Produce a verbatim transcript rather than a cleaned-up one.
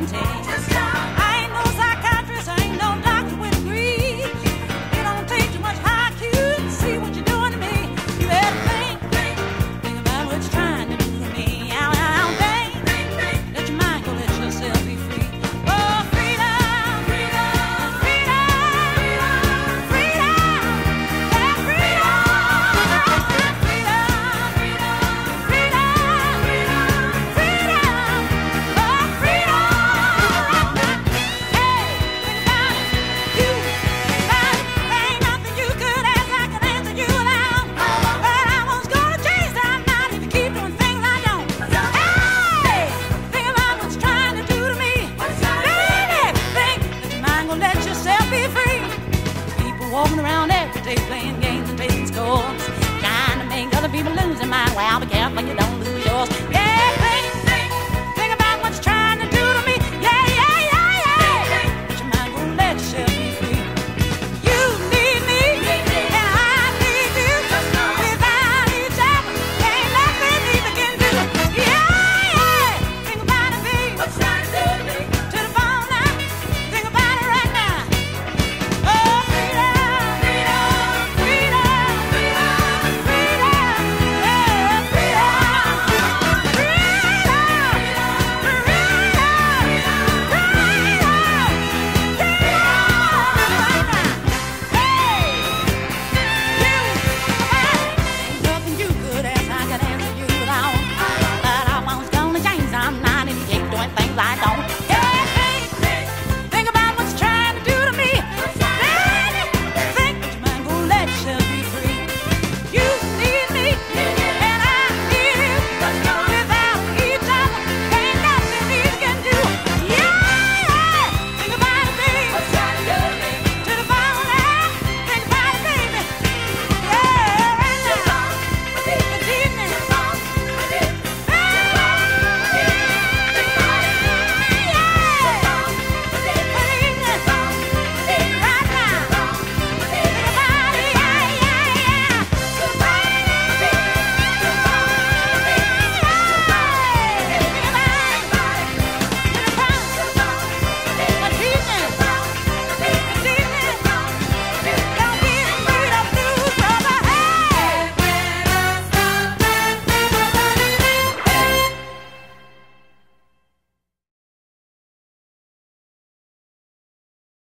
Walking around every day playing games and making scores, trying to make other people lose their mind. Well, be careful you don't lose yours. Yeah, think, think, think about what you're trying to do to me. Yeah, yeah, yeah, yeah. But your mind won't let yourself be free. You need me, and I need you. Without each other, ain't nothing we can do. Yeah, yeah. Think about it, baby. What you trying to do to me? To the bone now. Think about it right now. Oh, freedom. I don't